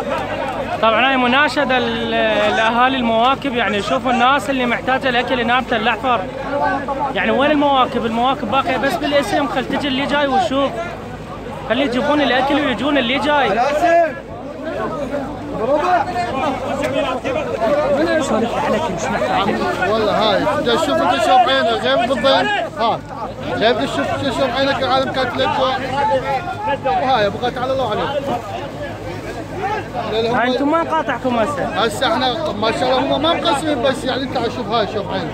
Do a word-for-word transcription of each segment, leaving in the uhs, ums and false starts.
طبعا هاي مناشدة لأهالي المواكب، يعني يشوفوا الناس اللي محتاجة الأكل هنا بتل الأحفر. يعني وين المواكب؟ المواكب باقية بس بالاسم، خل تجي اللي جاي وشوف، خلي يجيبون الأكل ويجون اللي جاي. والله هاي شوف انت شوف عينك غير بالضيف، ها غير تشوف شوف عينك العالم كانت للجوع، وهاي بغيت على الله عليك. هاي انتم ما نقاطعكم هسه، هسه احنا ما شاء الله هم ما مقسمين، بس يعني انت شوف هاي شوف عينك.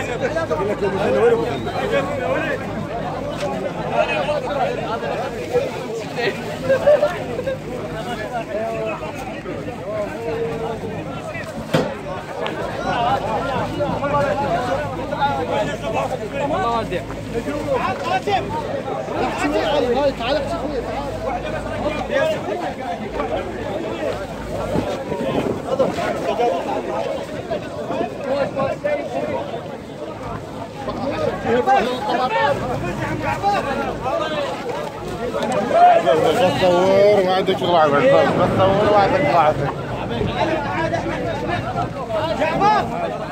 الله وديع. هاي تعال احكي خويا بس تصور ما عندك شغل عبد، بس تصور ما عندك طلعتك. جعفر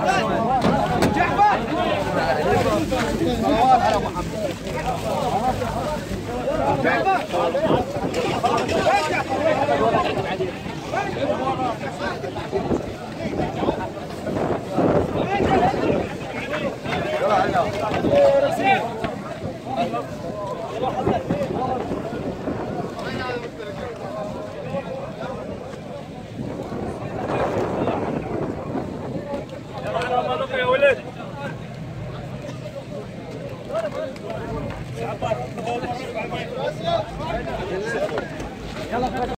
جعفر صلوات على محمد. جعفر